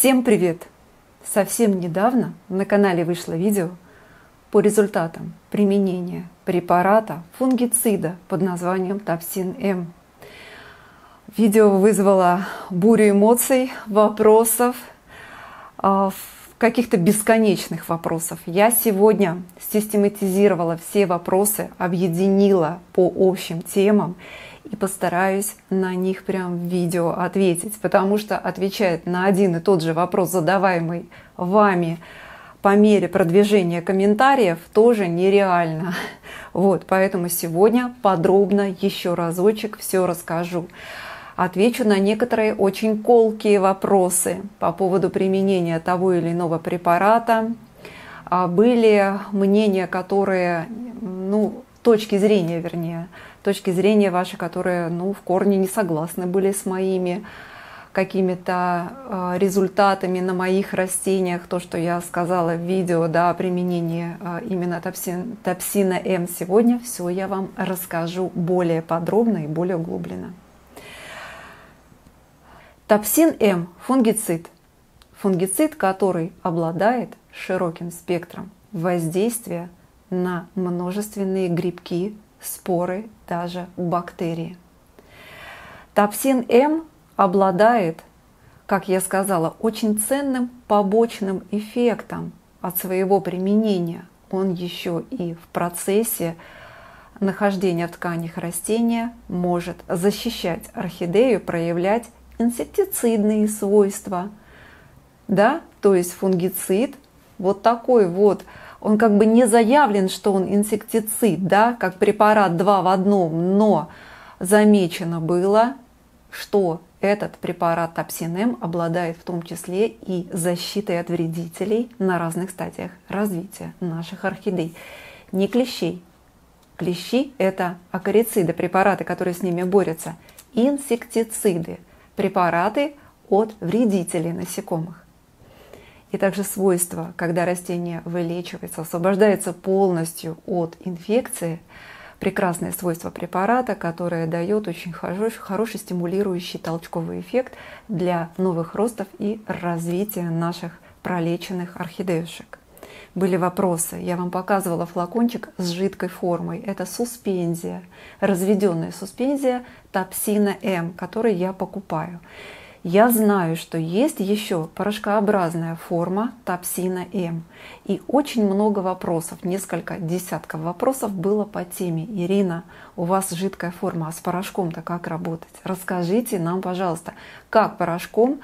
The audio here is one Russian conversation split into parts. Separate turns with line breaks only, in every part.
Всем привет! Совсем недавно на канале вышло видео по результатам применения препарата фунгицида под названием Тапсин-М. Видео вызвало бурю эмоций, вопросов, каких-то бесконечных вопросов. Я сегодня систематизировала все вопросы, объединила по общим темам и постараюсь на них прям в видео ответить, потому что отвечать на один и тот же вопрос, задаваемый вами по мере продвижения комментариев, тоже нереально. Вот, поэтому сегодня подробно еще разочек все расскажу. Отвечу на некоторые очень колкие вопросы по поводу применения того или иного препарата. Были мнения, которые, точки зрения ваши, которые, в корне не согласны были с моими какими-то результатами на моих растениях, то, что я сказала в видео, о применении именно Тапсина М. Сегодня все я вам расскажу более подробно и более углубленно. Тапсин М – фунгицид. Фунгицид, который обладает широким спектром воздействия на множественные грибки, споры, даже бактерии. Тапсин М обладает, как я сказала, очень ценным побочным эффектом от своего применения. Он еще и в процессе нахождения в тканях растения может защищать орхидею, проявлять инсектицидные свойства. То есть фунгицид вот такой вот, он как бы не заявлен, что он инсектицид, как препарат 2 в 1, но замечено было, что этот препарат Тапсин-М обладает в том числе и защитой от вредителей на разных стадиях развития наших орхидей. Не клещей. Клещи – это акарициды, препараты, которые с ними борются. Инсектициды – препараты от вредителей насекомых. И также свойства, когда растение вылечивается, освобождается полностью от инфекции, прекрасное свойство препарата, которое дает очень хороший стимулирующий толчковый эффект для новых ростов и развития наших пролеченных орхидеюшек. Были вопросы, я вам показывала флакончик с жидкой формой. Это суспензия, разведенная суспензия Тапсина М, который я покупаю. Я знаю, что есть еще порошкообразная форма Тапсина М. И очень много вопросов, несколько десятков вопросов было по теме. Ирина, у вас жидкая форма, а с порошком-то как работать? Расскажите нам, пожалуйста, как порошком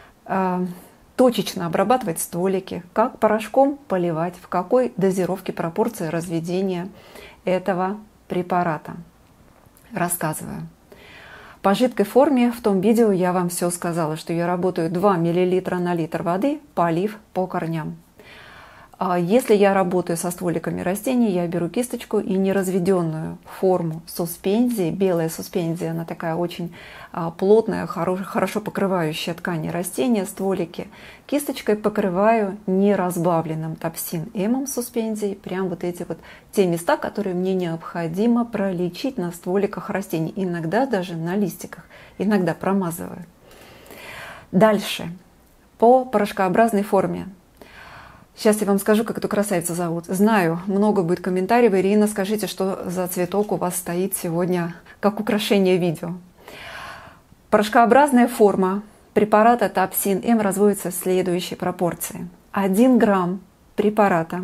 точечно обрабатывать стволики, как порошком поливать, в какой дозировке, пропорции разведения этого препарата. Рассказываю. По жидкой форме в том видео я вам все сказала, что я работаю 2 мл на литр воды, полив по корням. Если я работаю со стволиками растений, я беру кисточку и неразведенную форму суспензии, белая суспензия, она такая очень плотная, хорошо покрывающая ткани растения, стволики. Кисточкой покрываю неразбавленным Тапсин-М суспензией, прям вот эти вот те места, которые мне необходимо пролечить на стволиках растений, иногда даже на листиках, иногда промазываю. Дальше, по порошкообразной форме. Сейчас я вам скажу, как эту красавицу зовут. Знаю, много будет комментариев. Ирина, скажите, что за цветок у вас стоит сегодня как украшение видео. Порошкообразная форма препарата Тапсин-М разводится в следующей пропорции. 1 грамм препарата.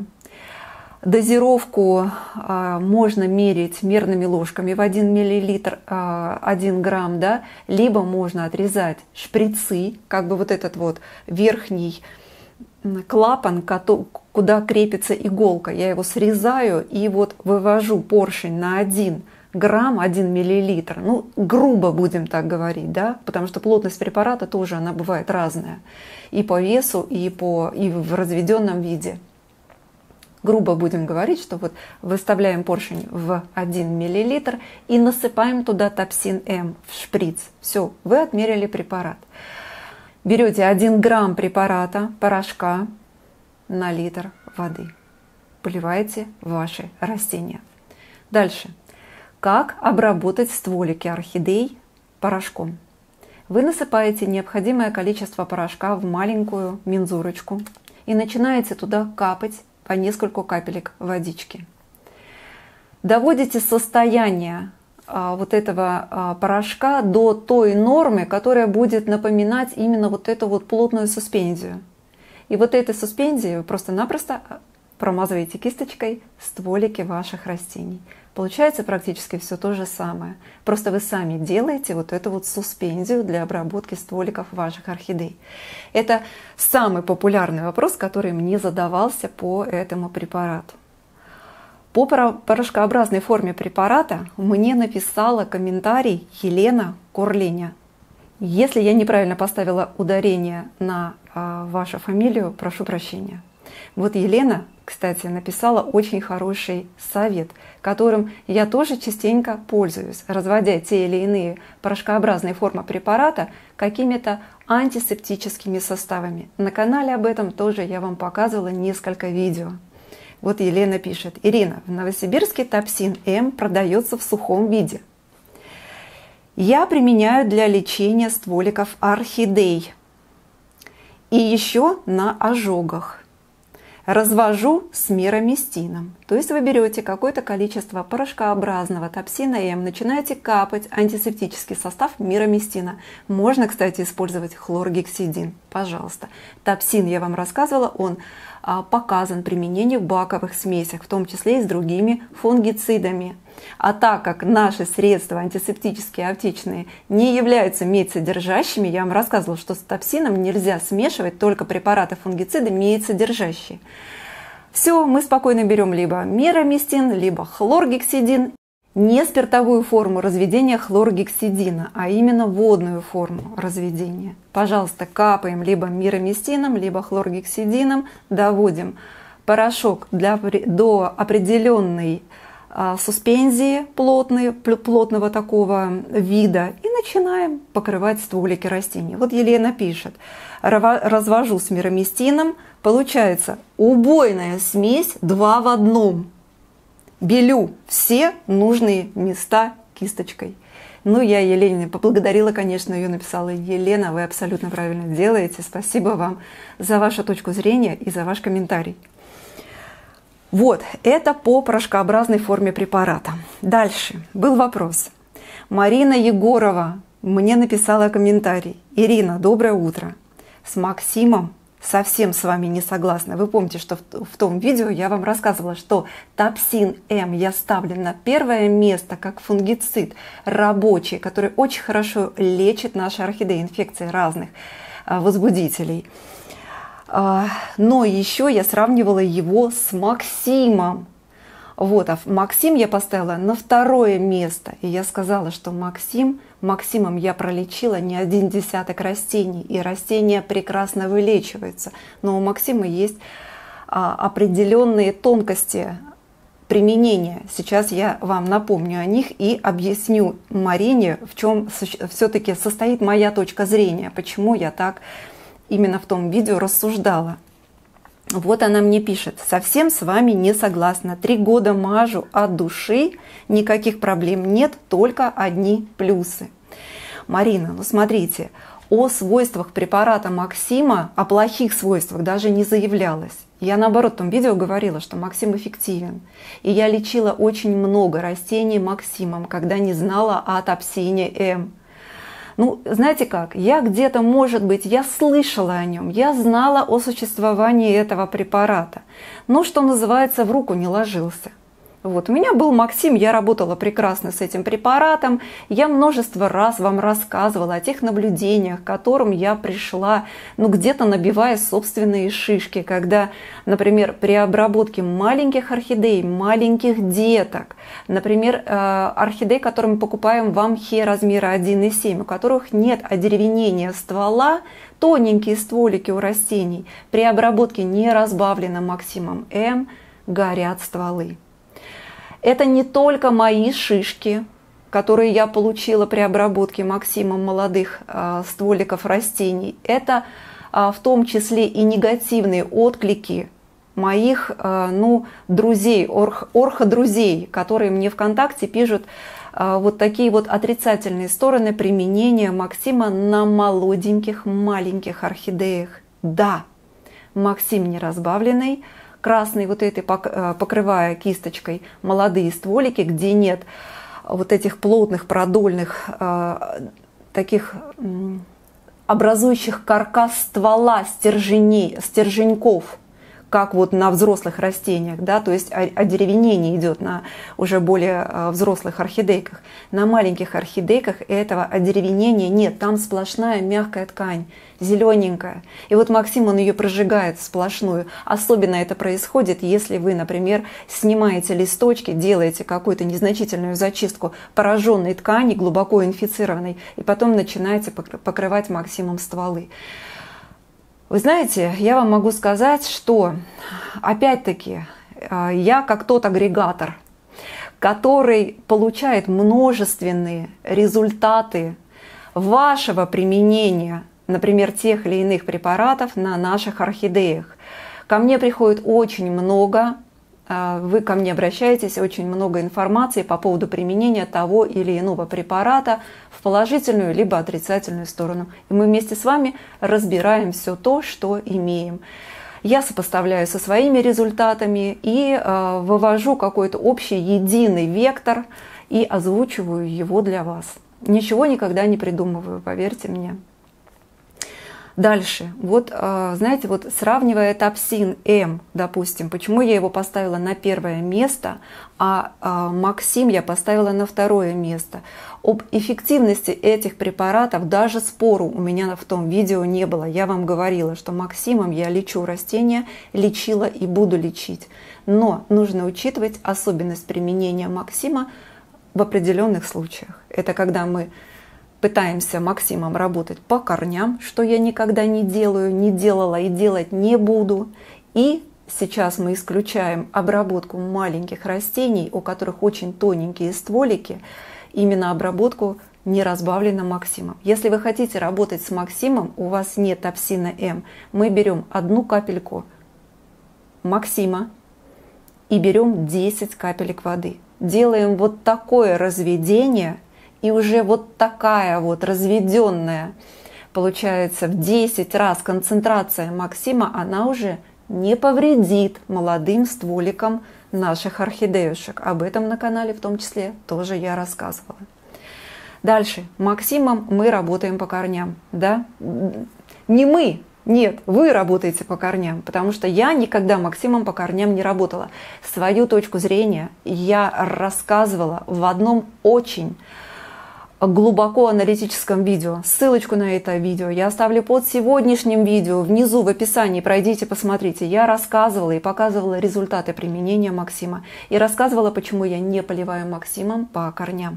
Дозировку можно мерить мерными ложками в 1 мл 1 грамм, либо можно отрезать шприцы, как бы вот этот вот верхний клапан, куда крепится иголка, я его срезаю и вот вывожу поршень на 1 грамм, 1 миллилитр. Грубо будем так говорить, потому что плотность препарата тоже она бывает разная. И по весу, и в разведенном виде. Грубо будем говорить, что вот выставляем поршень в 1 миллилитр и насыпаем туда Тапсин-М в шприц. Все, вы отмерили препарат. Берете 1 грамм препарата, порошка на литр воды. Поливаете ваши растения. Дальше. Как обработать стволики орхидей порошком? Вы насыпаете необходимое количество порошка в маленькую мензурочку и начинаете туда капать по несколько капелек водички. Доводите состояние вот этого порошка до той нормы, которая будет напоминать именно вот эту вот плотную суспензию. И вот этой суспензией вы просто-напросто промазываете кисточкой стволики ваших растений. Получается практически все то же самое. Просто вы сами делаете вот эту вот суспензию для обработки стволиков ваших орхидей. Это самый популярный вопрос, который мне задавался по этому препарату. По порошкообразной форме препарата мне написала комментарий Елена Корленя. Если я неправильно поставила ударение на вашу фамилию, прошу прощения. Вот Елена, кстати, написала очень хороший совет, которым я тоже частенько пользуюсь, разводя те или иные порошкообразные формы препарата какими-то антисептическими составами. На канале об этом тоже я вам показывала несколько видео. Вот Елена пишет: Ирина, в Новосибирске Топсин М продается в сухом виде. Я применяю для лечения стволиков орхидей и еще на ожогах. Развожу с мироместином. То есть вы берете какое-то количество порошкообразного Топсина М, начинаете капать антисептический состав мироместина. Можно, кстати, использовать хлоргексидин. Пожалуйста. Топсин, я вам рассказывала, он показан применению в баковых смесях, в том числе и с другими фунгицидами. А так как наши средства антисептические аптечные не являются медсодержащими, я вам рассказывала, что с топсином нельзя смешивать только препараты фунгициды медсодержащие. Все, мы спокойно берем либо мироместин, либо хлоргексидин. Не спиртовую форму разведения хлоргексидина, а именно водную форму разведения. Пожалуйста, капаем либо мироместином, либо хлоргексидином, доводим порошок до определенной суспензии плотного такого вида и начинаем покрывать стволики растений. Вот Елена пишет: развожу с мироместином, получается убойная смесь 2 в 1. Белю все нужные места кисточкой. Ну, я Елене поблагодарила, конечно, ее написала: Елена, вы абсолютно правильно делаете. Спасибо вам за вашу точку зрения и за ваш комментарий. Вот, это по порошкообразной форме препарата. Дальше был вопрос. Марина Егорова мне написала комментарий: Ирина, доброе утро. С Максимом совсем с вами не согласна. Вы помните, что в том видео я вам рассказывала, что Топсин М я ставлю на первое место как фунгицид рабочий, который очень хорошо лечит наши орхидеи, инфекции разных возбудителей. Но еще я сравнивала его с Максимом. Вот, а Максим я поставила на 2-е место. И я сказала, что Максимом я пролечила не 1 десяток растений. И растения прекрасно вылечиваются. Но у Максима есть определенные тонкости применения. Сейчас я вам напомню о них и объясню Марине, в чем все-таки состоит моя точка зрения. Почему я так именно в том видео рассуждала. Вот она мне пишет: совсем с вами не согласна. 3 года мажу от души, никаких проблем нет, только одни плюсы. Марина, ну смотрите, о свойствах препарата Максима, о плохих свойствах даже не заявлялось. Я наоборот в том видео говорила, что Максим эффективен. И я лечила очень много растений Максимом, когда не знала о Топсине М. Ну, знаете как, я где-то, может быть, я слышала о нем, я знала о существовании этого препарата, но, что называется, в руку не ложился. Вот, у меня был Максим, я работала прекрасно с этим препаратом, я множество раз вам рассказывала о тех наблюдениях, к которым я пришла, ну, где-то набивая собственные шишки, когда, например, при обработке маленьких орхидей, маленьких деток, например, орхидей, которые мы покупаем в амхе размера 1,7, у которых нет одеревенения ствола, тоненькие стволики у растений, при обработке не разбавленном Максимом М горят стволы. Это не только мои шишки, которые я получила при обработке Максимом молодых стволиков растений. Это в том числе и негативные отклики моих друзей, орходрузей, которые мне ВКонтакте пишут вот такие вот отрицательные стороны применения Максима на молоденьких маленьких орхидеях. Да, Максим не разбавленный, красный вот этой, покрывая кисточкой молодые стволики, где нет вот этих плотных продольных таких образующих каркас ствола стерженьков, как вот на взрослых растениях, да, то есть одеревенение идет на уже более взрослых орхидейках. На маленьких орхидейках этого одеревенения нет, там сплошная мягкая ткань, зелененькая. И вот Максим, он ее прожигает сплошную. Особенно это происходит, если вы, например, снимаете листочки, делаете какую-то незначительную зачистку пораженной ткани, глубоко инфицированной, и потом начинаете покрывать Максимом стволы. Вы знаете, я вам могу сказать, что, опять-таки, я как тот агрегатор, который получает множественные результаты вашего применения, например, тех или иных препаратов на наших орхидеях. Ко мне приходит очень много, вы ко мне обращаетесь, очень много информации по поводу применения того или иного препарата в положительную либо отрицательную сторону. И мы вместе с вами разбираем все то, что имеем. Я сопоставляю со своими результатами и вывожу какой-то общий единый вектор и озвучиваю его для вас. Ничего никогда не придумываю, поверьте мне. Дальше, вот знаете, вот сравнивая Топсин М, допустим, почему я его поставила на первое место, а Максим я поставила на второе место. Об эффективности этих препаратов даже спору у меня в том видео не было. Я вам говорила, что Максимом я лечу растения, лечила и буду лечить. Но нужно учитывать особенность применения Максима в определенных случаях. Это когда мы пытаемся Максимом работать по корням, что я никогда не делаю, не делала и делать не буду. И сейчас мы исключаем обработку маленьких растений, у которых очень тоненькие стволики, именно обработку не разбавлена Максимом. Если вы хотите работать с Максимом, у вас нет Топсина М, мы берем одну капельку Максима и берем 10 капелек воды. Делаем вот такое разведение, и уже вот такая вот разведенная, получается, в 10 раз концентрация Максима, она уже не повредит молодым стволикам наших орхидеюшек. Об этом на канале в том числе тоже я рассказывала. Дальше. Максимом мы работаем по корням. Да? Не мы, нет, вы работаете по корням, потому что я никогда Максимом по корням не работала. Свою точку зрения я рассказывала в одном очень глубоко аналитическом видео. Ссылочку на это видео я оставлю под сегодняшним видео, внизу в описании, пройдите, посмотрите. Я рассказывала и показывала результаты применения Максима. И рассказывала, почему я не поливаю Максимом по корням.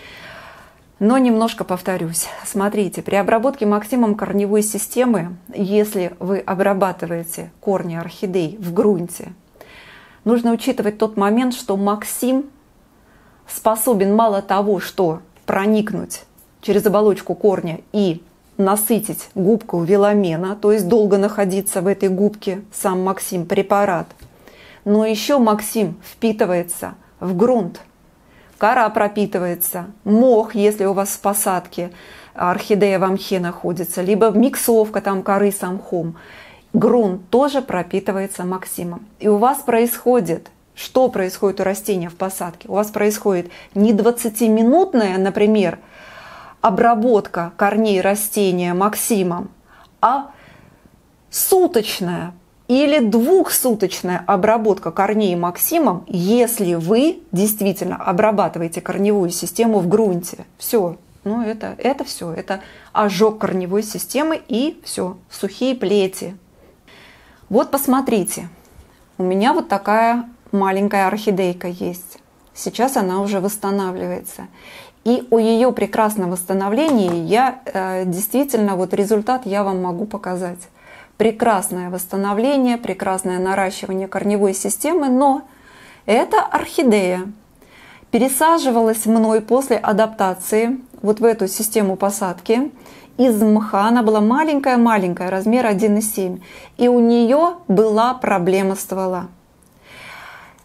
Но немножко повторюсь. Смотрите, при обработке Максимом корневой системы, если вы обрабатываете корни орхидей в грунте, нужно учитывать тот момент, что Максим способен мало того, что проникнуть через оболочку корня и насытить губку веломена, то есть долго находиться в этой губке сам Максим препарат. Но еще Максим впитывается в грунт, кора пропитывается, мох, если у вас в посадке орхидея в мхе находится, либо миксовка там коры с мхом, грунт тоже пропитывается Максимом. И у вас происходит... Что происходит у растения в посадке? У вас происходит не 20-минутная, например, обработка корней растения Максимом, а суточная или двухсуточная обработка корней Максимом, если вы действительно обрабатываете корневую систему в грунте. Все, ну это все, это ожог корневой системы и все, сухие плети. Вот посмотрите, у меня вот такая маленькая орхидейка есть. Сейчас она уже восстанавливается. И о ее прекрасном восстановлении я действительно, вот результат я вам могу показать. Прекрасное восстановление, прекрасное наращивание корневой системы, но эта орхидея пересаживалась мной после адаптации вот в эту систему посадки. Из мха она была маленькая-маленькая, размер 1,7. И у нее была проблема ствола.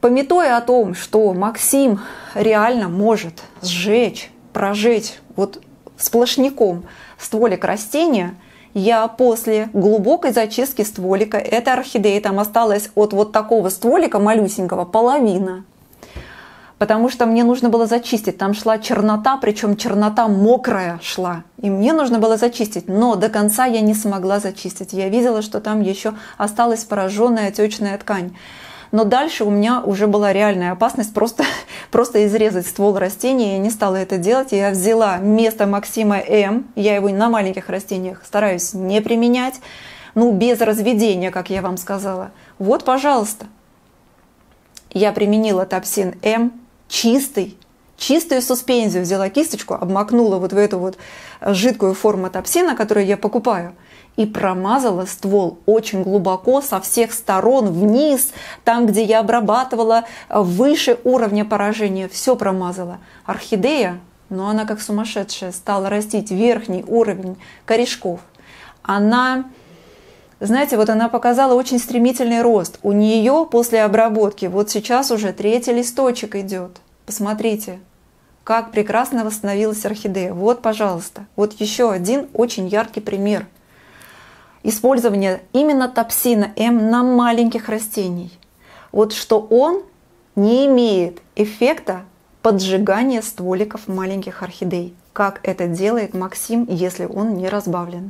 Памятуя о том, что Максим реально может сжечь, прожечь вот сплошняком стволик растения, я после глубокой зачистки стволика этой орхидеи, там осталось от вот такого стволика малюсенького половина, потому что мне нужно было зачистить. Там шла чернота, причем чернота мокрая шла. И мне нужно было зачистить, но до конца я не смогла зачистить. Я видела, что там еще осталась пораженная отечная ткань. Но дальше у меня уже была реальная опасность просто изрезать ствол растения. Я не стала это делать. Я взяла вместо Максима М, я его на маленьких растениях стараюсь не применять, ну без разведения, как я вам сказала. Вот, пожалуйста. Я применила Топсин М, чистую суспензию, взяла кисточку, обмакнула вот в эту вот жидкую форму топсина, которую я покупаю, и промазала ствол очень глубоко со всех сторон вниз, там, где я обрабатывала выше уровня поражения, все промазала. Орхидея, но она как сумасшедшая стала растить верхний уровень корешков. Она, знаете, вот она показала очень стремительный рост. У нее после обработки вот сейчас уже 3-й листочек идет. Посмотрите, как прекрасно восстановилась орхидея. Вот, пожалуйста, вот еще один очень яркий пример использования именно Топсина М на маленьких растениях. Вот что он не имеет эффекта поджигания стволиков маленьких орхидей, как это делает Максим, если он не разбавлен.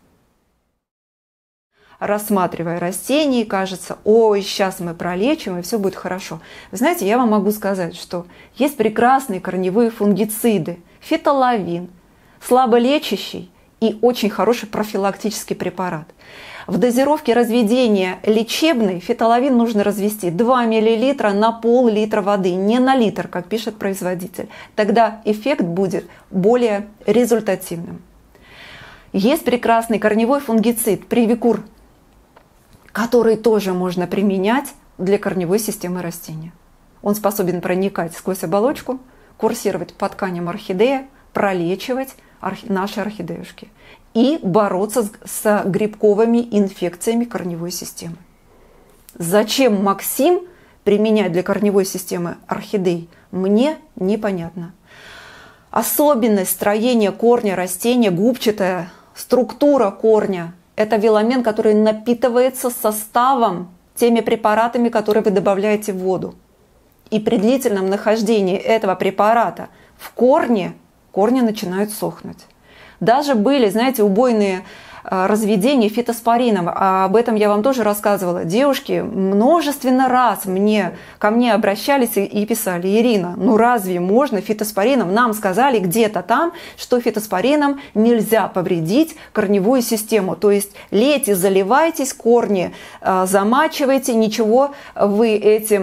Рассматривая растения, кажется, ой, сейчас мы пролечим, и все будет хорошо. Вы знаете, я вам могу сказать, что есть прекрасные корневые фунгициды, фитолавин, слаболечащий и очень хороший профилактический препарат. В дозировке разведения лечебной фитолавин нужно развести 2 мл на пол-литра воды, не на литр, как пишет производитель. Тогда эффект будет более результативным. Есть прекрасный корневой фунгицид Привикур, который тоже можно применять для корневой системы растения. Он способен проникать сквозь оболочку, курсировать по тканям орхидеи, пролечивать наши орхидеюшки и бороться с грибковыми инфекциями корневой системы. Зачем Максим применять для корневой системы орхидей, мне непонятно. Особенность строения корня растения, губчатая структура корня, это веломен, который напитывается составом, теми препаратами, которые вы добавляете в воду. И при длительном нахождении этого препарата в корне, корни начинают сохнуть. Даже были, знаете, убойные разведения фитоспорином. Об этом я вам тоже рассказывала. Девушки множественно раз ко мне обращались и писали: Ирина, ну разве можно фитоспорином? Нам сказали где-то там, что фитоспорином нельзя повредить корневую систему. То есть лейте, заливайтесь, корни замачивайте, ничего вы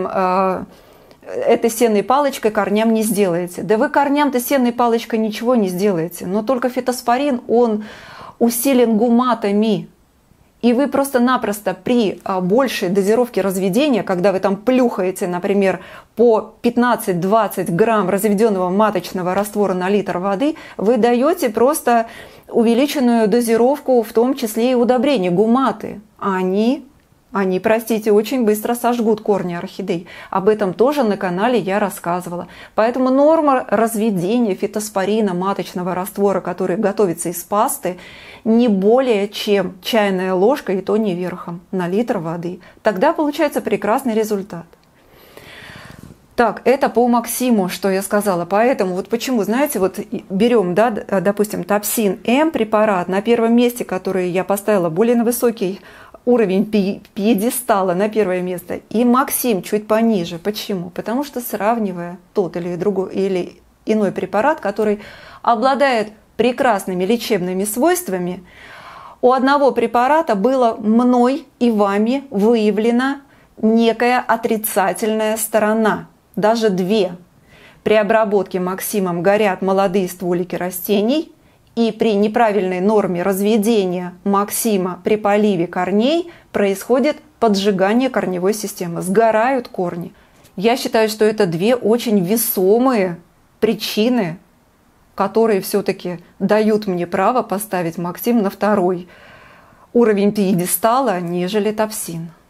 этой сенной палочкой корням не сделаете. Да вы корням-то сенной палочкой ничего не сделаете. Но только фитоспорин, он усилен гуматами. И вы просто-напросто при большей дозировке разведения, когда вы там плюхаете, например, по 15-20 грамм разведенного маточного раствора на литр воды, вы даете просто увеличенную дозировку, в том числе и удобрений, гуматы. Они, простите, очень быстро сожгут корни орхидей. Об этом тоже на канале я рассказывала. Поэтому норма разведения фитоспорина маточного раствора, который готовится из пасты, не более чем чайная ложка, и то не верхом, на литр воды. Тогда получается прекрасный результат. Так, это по Максиму, что я сказала. Поэтому вот почему, знаете, вот берем, да, допустим, Топсин М препарат на первом месте, который я поставила более на высокий уровень пьедестала на первое место, и Максим чуть пониже. Почему? Потому что, сравнивая тот или другой или иной препарат, который обладает прекрасными лечебными свойствами, у одного препарата было мной и вами выявлена некая отрицательная сторона, даже 2. При обработке Максимом горят молодые стволики растений, и при неправильной норме разведения Максима при поливе корней происходит поджигание корневой системы, сгорают корни. Я считаю, что это 2 очень весомые причины, которые все-таки дают мне право поставить Максим на 2-й уровень пьедестала, нежели Топсин.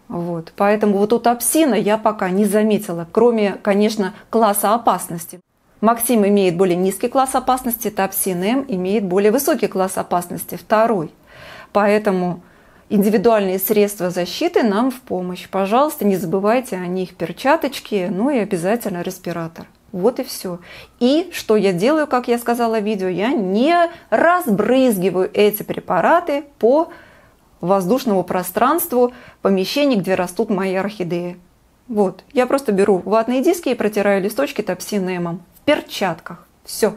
Вот. Поэтому вот у топсина я пока не заметила, кроме, конечно, класса опасности. Максим имеет более низкий класс опасности, топсин М имеет более высокий класс опасности, второй. Поэтому индивидуальные средства защиты нам в помощь. Пожалуйста, не забывайте о них: перчаточки, ну и обязательно респиратор. Вот и все. И что я делаю, как я сказала в видео, я не разбрызгиваю эти препараты по воздушному пространству помещений, где растут мои орхидеи. Вот, я просто беру ватные диски и протираю листочки топсин М в перчатках. Все.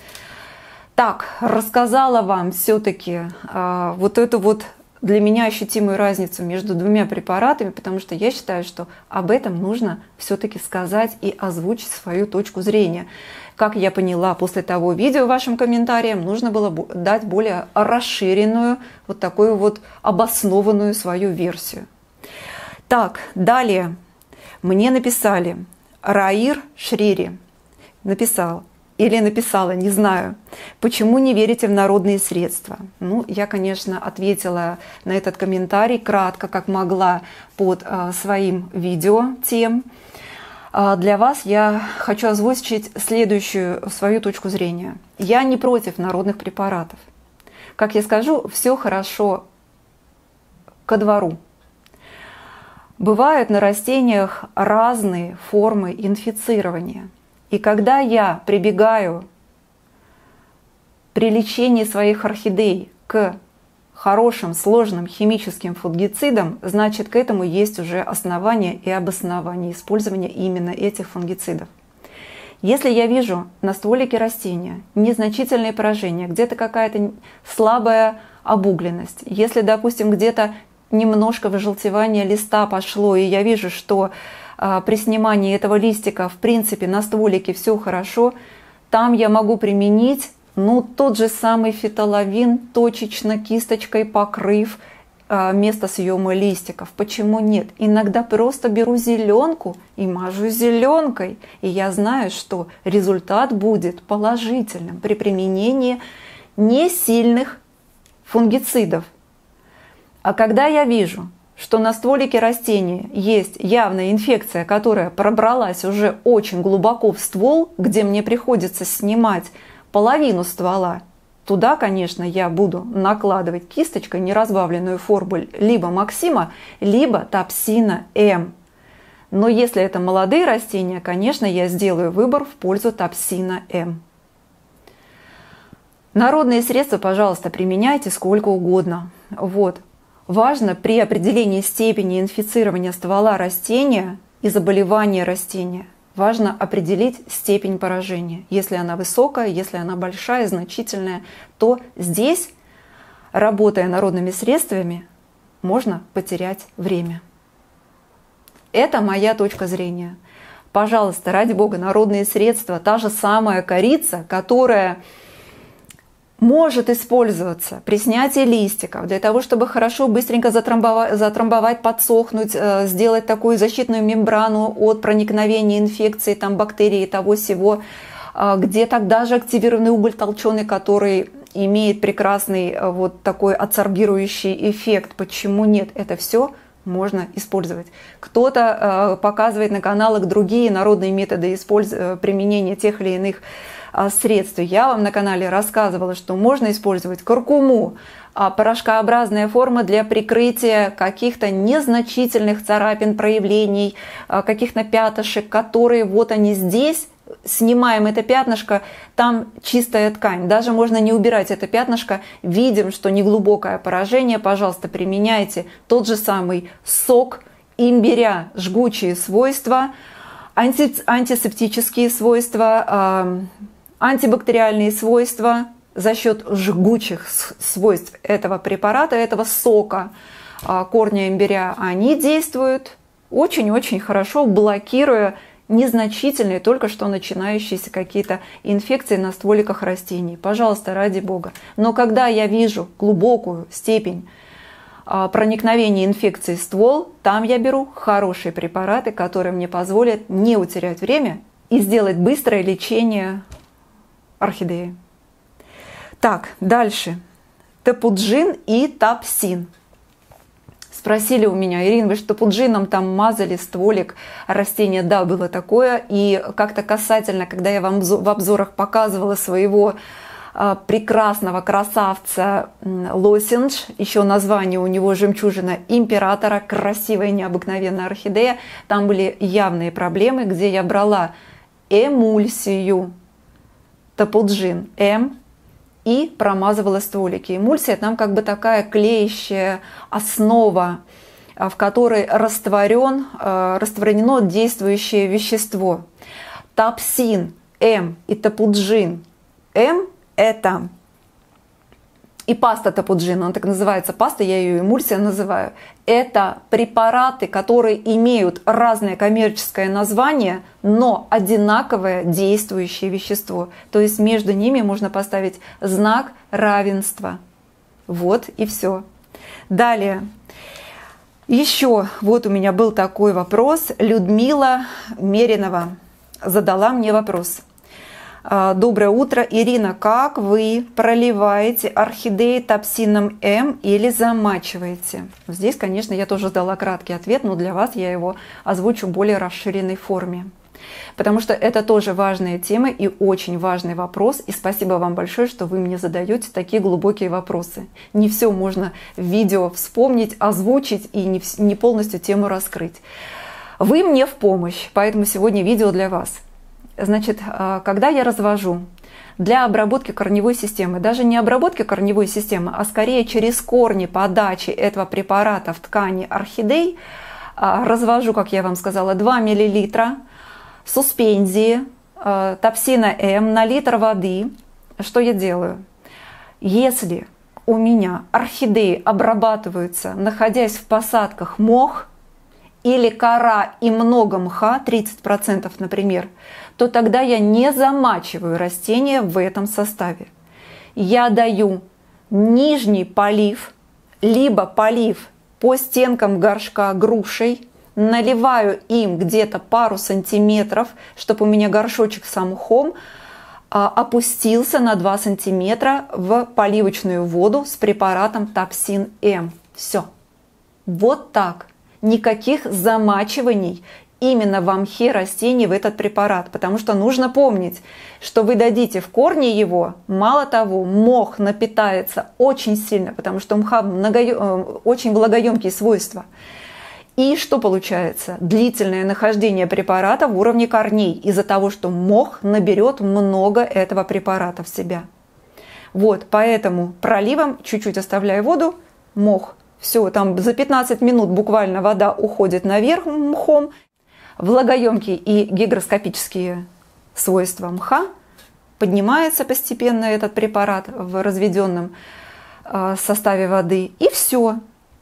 Так, рассказала вам все-таки вот эту вот для меня ощутимую разницу между двумя препаратами, потому что я считаю, что об этом нужно все-таки сказать и озвучить свою точку зрения. Как я поняла после того видео вашим комментариям, нужно было дать более расширенную, вот такую вот обоснованную свою версию. Так, далее мне написали Раир Шрири. Написал. Или написала, не знаю, почему не верите в народные средства. Ну, я, конечно, ответила на этот комментарий кратко, как могла, под своим видео тем. Для вас я хочу озвучить следующую свою точку зрения. Я не против народных препаратов. Как я скажу, все хорошо ко двору. Бывают на растениях разные формы инфицирования. И когда я прибегаю при лечении своих орхидей к хорошим, сложным химическим фунгицидам, значит, к этому есть уже основания и обоснование использования именно этих фунгицидов. Если я вижу на стволике растения незначительные поражения, где-то какая-то слабая обугленность, если, допустим, где-то немножко выжелтевание листа пошло, и я вижу, что при снимании этого листика, в принципе, на стволике все хорошо, там я могу применить, ну, тот же самый фитоловин, точечно кисточкой покрыв место съема листиков. Почему нет? Иногда просто беру зеленку и мажу зеленкой, и я знаю, что результат будет положительным при применении несильных фунгицидов. А когда я вижу, что на стволике растения есть явная инфекция, которая пробралась уже очень глубоко в ствол, где мне приходится снимать половину ствола, туда, конечно, я буду накладывать кисточкой неразбавленную форму либо Максима, либо топсина М. Но если это молодые растения, конечно, я сделаю выбор в пользу топсина М. Народные средства, пожалуйста, применяйте сколько угодно. Вот. Важно при определении степени инфицирования ствола растения и заболевания растения, важно определить степень поражения. Если она высокая, если она большая, значительная, то здесь, работая народными средствами, можно потерять время. Это моя точка зрения. Пожалуйста, ради бога, народные средства, та же самая корица, которая может использоваться при снятии листиков для того, чтобы хорошо, быстренько затрамбовать, подсохнуть, сделать такую защитную мембрану от проникновения инфекций, там, бактерий и того-сего, где тогда же активированный уголь толченый, который имеет прекрасный вот такой адсорбирующий эффект. Почему нет? Это все можно использовать. Кто-то показывает на каналах другие народные методы применения тех или иных средств. Я вам на канале рассказывала, что можно использовать куркуму, порошкообразная форма для прикрытия каких-то незначительных царапин, проявлений, каких-то пятышек, которые вот они здесь. Снимаем это пятнышко, там чистая ткань. Даже можно не убирать это пятнышко. Видим, что неглубокое поражение. Пожалуйста, применяйте тот же самый сок имбиря, жгучие свойства, антисептические свойства, антибактериальные свойства за счет жгучих свойств этого препарата, этого сока корня имбиря. Они действуют очень-очень хорошо, блокируя незначительные, только что начинающиеся какие-то инфекции на стволиках растений. Пожалуйста, ради бога. Но когда я вижу глубокую степень проникновения инфекции в ствол, там я беру хорошие препараты, которые мне позволят не утерять время и сделать быстрое лечение орхидеи. Так, дальше. Тепуджин и топсин. Спросили у меня: Ирина, вы что, пуджином там мазали стволик растения? Да, было такое. И как-то касательно, когда я вам в обзорах показывала своего прекрасного красавца лосиндж, еще название у него жемчужина императора, красивая необыкновенная орхидея, там были явные проблемы, где я брала эмульсию топуджин М и промазывала стволики. Эмульсия там как бы такая клеящая основа, в которой растворено действующее вещество. Топсин М и топуджин М это и паста топуджин, она так называется паста, я ее эмульсия называю. Это препараты, которые имеют разное коммерческое название, но одинаковое действующее вещество. То есть между ними можно поставить знак равенства. Вот и все. Далее. Еще вот у меня был такой вопрос. Людмила Меринова задала мне вопрос. Доброе утро, Ирина, как вы проливаете орхидеи топсином М или замачиваете? Здесь, конечно, я тоже дала краткий ответ, но для вас я его озвучу в более расширенной форме. Потому что это тоже важная тема и очень важный вопрос. И спасибо вам большое, что вы мне задаете такие глубокие вопросы. Не все можно в видео вспомнить, озвучить и не полностью тему раскрыть. Вы мне в помощь, поэтому сегодня видео для вас. Значит, когда я развожу для обработки корневой системы, даже не обработки корневой системы, а скорее через корни подачи этого препарата в ткани орхидей, развожу, как я вам сказала, 2 мл суспензии топсина М на литр воды. Что я делаю? Если у меня орхидеи обрабатываются, находясь в посадках, мох или кора и много мха, 30%, например, то тогда я не замачиваю растения в этом составе. Я даю нижний полив, либо полив по стенкам горшка грушей, наливаю им где-то пару сантиметров, чтобы у меня горшочек с мхом опустился на 2 сантиметра в поливочную воду с препаратом топсин М. Все. Вот так. Никаких замачиваний именно в мхе растений в этот препарат, потому что нужно помнить, что вы дадите в корни его, мало того, мох напитается очень сильно, потому что у мха очень влагоемкие свойства. И что получается? Длительное нахождение препарата в уровне корней из-за того, что мох наберет много этого препарата в себя. Вот, поэтому проливом чуть-чуть оставляя воду, мох. Все, там за 15 минут буквально вода уходит наверх мхом. Влагоемкие и гигроскопические свойства мха, поднимается постепенно этот препарат в разведенном составе воды, и все.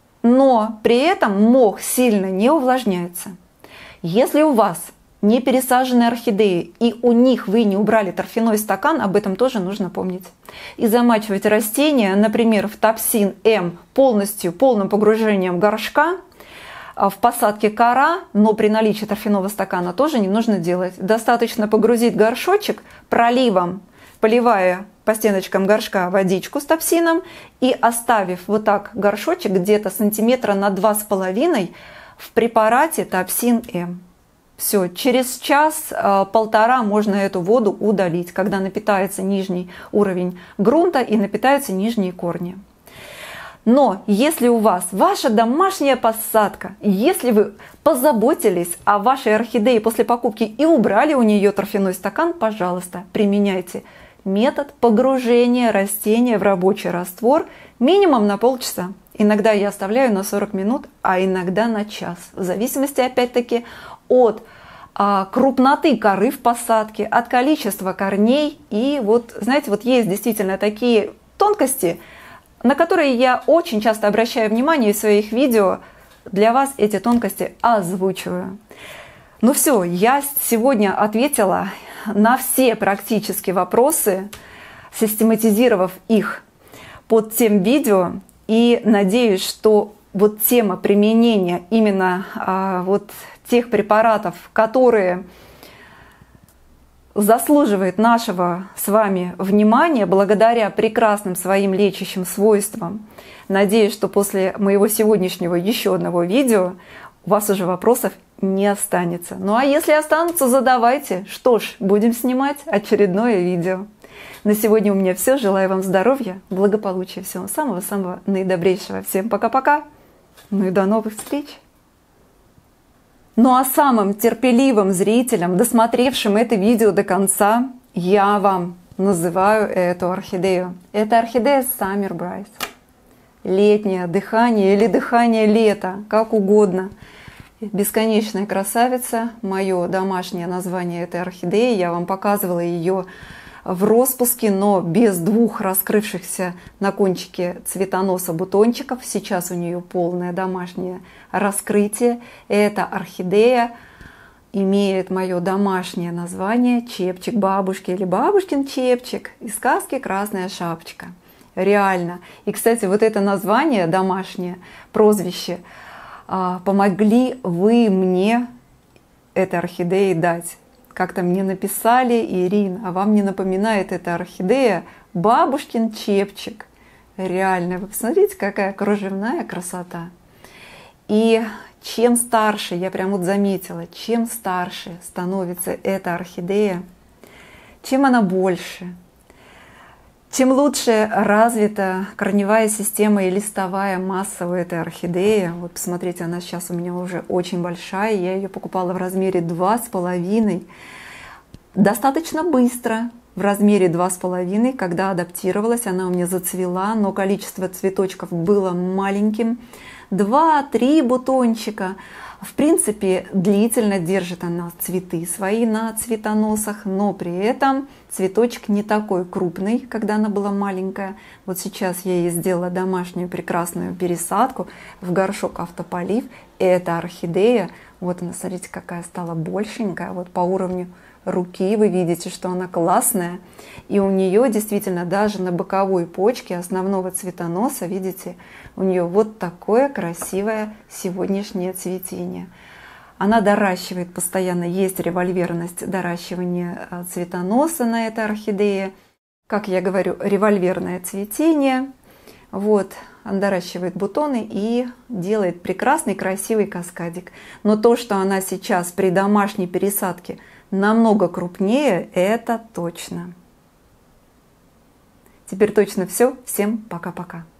Но при этом мох сильно не увлажняется. Если у вас не пересаженные орхидеи и у них вы не убрали торфяной стакан, об этом тоже нужно помнить. И замачивать растения, например, в топсин М полным погружением горшка, в посадке кора, но при наличии торфяного стакана тоже не нужно делать. Достаточно погрузить горшочек проливом, поливая по стеночкам горшка водичку с топсином и оставив вот так горшочек где-то сантиметра на 2,5 в препарате топсин М. Все, через час-полтора можно эту воду удалить, когда напитается нижний уровень грунта и напитаются нижние корни. Но если у вас ваша домашняя посадка, если вы позаботились о вашей орхидее после покупки и убрали у нее торфяной стакан, пожалуйста, применяйте метод погружения растения в рабочий раствор минимум на полчаса. Иногда я оставляю на 40 минут, а иногда на час. В зависимости, опять-таки, от крупноты коры в посадке, от количества корней. И вот, знаете, вот есть действительно такие тонкости, на которые я очень часто обращаю внимание в своих видео. Для вас эти тонкости озвучиваю. Ну все, я сегодня ответила на все практически вопросы, систематизировав их под тем видео. И надеюсь, что вот тема применения именно вот тех препаратов, которые заслуживает нашего с вами внимания благодаря прекрасным своим лечащим свойствам, Надеюсь, что после моего сегодняшнего еще одного видео у вас уже вопросов не останется. Ну а если останутся, задавайте. Что ж, будем снимать очередное видео. На сегодня у меня все. Желаю вам здоровья, благополучия, всего самого-самого наидобрейшего. Всем пока-пока. Ну и до новых встреч. Ну а самым терпеливым зрителям, досмотревшим это видео до конца, я вам называю эту орхидею. Это орхидея Summer Breeze. Летнее дыхание или дыхание лета, как угодно. Бесконечная красавица. Мое домашнее название этой орхидеи. Я вам показывала ее в распуске, но без двух раскрывшихся на кончике цветоноса бутончиков. Сейчас у нее полное домашнее раскрытие. Эта орхидея имеет мое домашнее название чепчик бабушки или бабушкин чепчик из сказки «Красная шапочка». Реально. И, кстати, вот это название домашнее, прозвище, помогли вы мне этой орхидеи дать. Как-то мне написали: Ирин, а вам не напоминает эта орхидея бабушкин чепчик? Реально, вы посмотрите, какая кружевная красота. И чем старше, я прям вот заметила, чем старше становится эта орхидея, чем она больше, чем лучше развита корневая система и листовая масса у этой орхидеи. Вот посмотрите, она сейчас у меня уже очень большая. Я ее покупала в размере 2,5. Достаточно быстро, в размере 2,5, когда адаптировалась, она у меня зацвела, но количество цветочков было маленьким. 2-3 бутончика. В принципе, длительно держит она цветы свои на цветоносах, но при этом цветочек не такой крупный, когда она была маленькая. Вот сейчас я ей сделала домашнюю прекрасную пересадку в горшок автополив. Эта орхидея, вот она, смотрите, какая стала большенькая, вот по уровню руки вы видите, что она классная. И у нее действительно даже на боковой почке основного цветоноса, видите, у нее вот такое красивое сегодняшнее цветение. Она доращивает постоянно, есть револьверность доращивания цветоноса на этой орхидее. Как я говорю, револьверное цветение. Вот, она доращивает бутоны и делает прекрасный красивый каскадик. Но то, что она сейчас при домашней пересадке намного крупнее, это точно. Теперь точно все. Всем пока-пока.